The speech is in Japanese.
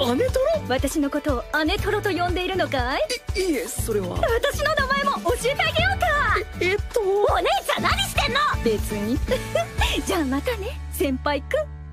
姉トロ？ 私のことを姉トロと呼んでいるのかい？ いえ、それは。 私の名前も教えてあげようか。 お姉ちゃん何してんの？ 別にじゃあまたね先輩くん。